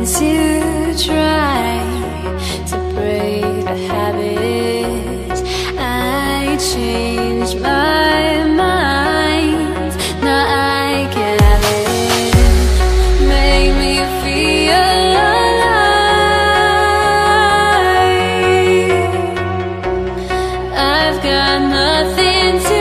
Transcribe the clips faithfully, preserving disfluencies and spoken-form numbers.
to try to break the habit. I changed my mind, now I can have it. Make me feel alive. I've got nothing to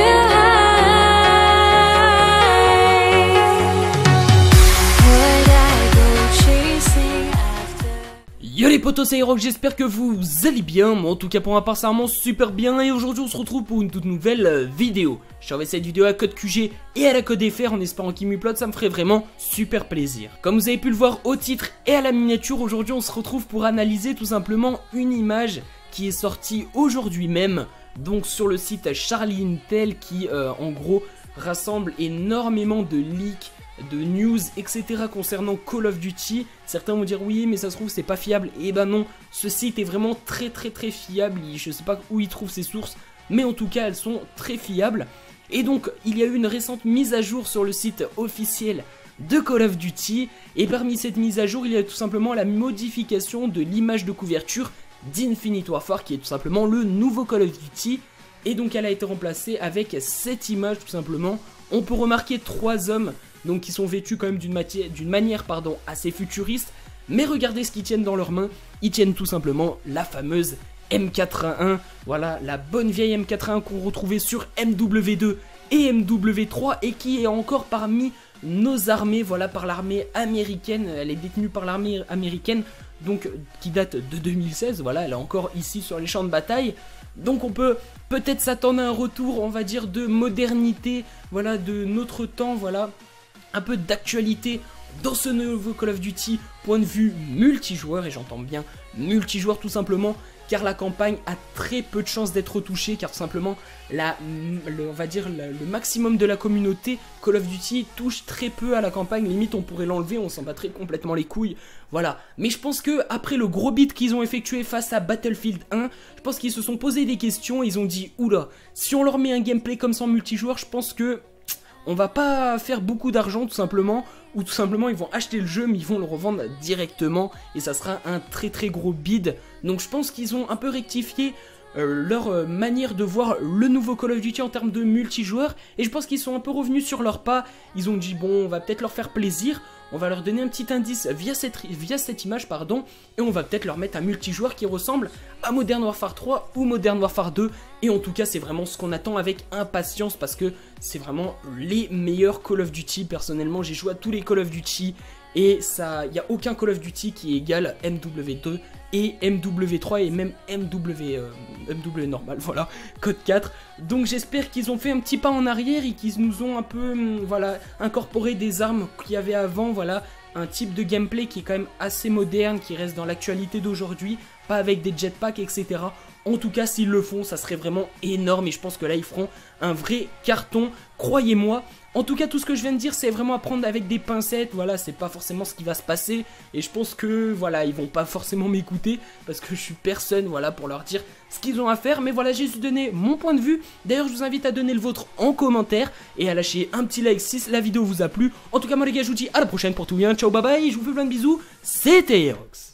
Yo les potos, c'est Rock, j'espère que vous allez bien. Moi en tout cas pour ma part ça remonte super bien. Et aujourd'hui on se retrouve pour une toute nouvelle euh, vidéo. Je surveille cette vidéo à code Q G et à la code F R en espérant qu'il m'upload, ça me ferait vraiment super plaisir. Comme vous avez pu le voir au titre et à la miniature, aujourd'hui on se retrouve pour analyser tout simplement une image qui est sortie aujourd'hui même, donc sur le site Charlie Intel, qui euh, en gros rassemble énormément de leaks, de news, et cetera concernant Call of Duty. Certains vont dire oui mais ça se trouve c'est pas fiable, et ben non, ce site est vraiment très très très fiable. Je sais pas où il trouve ses sources, mais en tout cas elles sont très fiables. Et donc il y a eu une récente mise à jour sur le site officiel de Call of Duty, et parmi cette mise à jour il y a tout simplement la modification de l'image de couverture d'Infinite Warfare, qui est tout simplement le nouveau Call of Duty. Et donc elle a été remplacée avec cette image tout simplement. On peut remarquer trois hommes donc qui sont vêtus quand même d'une d'une manière pardon, assez futuriste, mais regardez ce qu'ils tiennent dans leurs mains. Ils tiennent tout simplement la fameuse M quatre-vingt-un, voilà, la bonne vieille M quatre-vingt-un qu'on retrouvait sur M W deux et M W trois, et qui est encore parmi nos armées, voilà, par l'armée américaine. Elle est détenue par l'armée américaine, donc qui date de deux mille seize, voilà, elle est encore ici sur les champs de bataille. Donc on peut peut-être s'attendre à un retour, on va dire, de modernité, voilà, de notre temps, voilà, un peu d'actualité dans ce nouveau Call of Duty, point de vue multijoueur, et j'entends bien multijoueur tout simplement, car la campagne a très peu de chances d'être retouchée, car tout simplement, la, le, on va dire la, le maximum de la communauté Call of Duty touche très peu à la campagne. Limite on pourrait l'enlever, on s'en battrait complètement les couilles, voilà. Mais je pense que après le gros beat qu'ils ont effectué face à Battlefield un, je pense qu'ils se sont posé des questions, ils ont dit oula, si on leur met un gameplay comme ça en multijoueur, je pense que on va pas faire beaucoup d'argent tout simplement, ou tout simplement ils vont acheter le jeu mais ils vont le revendre directement, et ça sera un très très gros bid. Donc je pense qu'ils ont un peu rectifié euh, leur euh, manière de voir le nouveau Call of Duty en termes de multijoueur, et je pense qu'ils sont un peu revenus sur leurs pas. Ils ont dit bon, on va peut-être leur faire plaisir, on va leur donner un petit indice via cette, via cette image, pardon, et on va peut-être leur mettre un multijoueur qui ressemble à Modern Warfare trois ou Modern Warfare deux. Et en tout cas c'est vraiment ce qu'on attend avec impatience, parce que c'est vraiment les meilleurs Call of Duty. Personnellement j'ai joué à tous les Call of Duty, et ça, il n'y a aucun Call of Duty qui égale M W deux et M W trois, et même M W, euh, M W normal, voilà, code quatre. Donc j'espère qu'ils ont fait un petit pas en arrière et qu'ils nous ont un peu, hum, voilà, incorporé des armes qu'il y avait avant, voilà, un type de gameplay qui est quand même assez moderne, qui reste dans l'actualité d'aujourd'hui, pas avec des jetpacks, et cetera. En tout cas, s'ils le font, ça serait vraiment énorme, et je pense que là, ils feront un vrai carton, croyez-moi. En tout cas, tout ce que je viens de dire, c'est vraiment à prendre avec des pincettes, voilà, c'est pas forcément ce qui va se passer, et je pense que, voilà, ils vont pas forcément m'écouter, parce que je suis personne, voilà, pour leur dire ce qu'ils ont à faire, mais voilà, j'ai juste donné mon point de vue. D'ailleurs, je vous invite à donner le vôtre en commentaire, et à lâcher un petit like si la vidéo vous a plu. En tout cas, moi les gars, je vous dis à la prochaine pour tout bien, ciao, bye bye, je vous fais plein de bisous, c'était Aerox.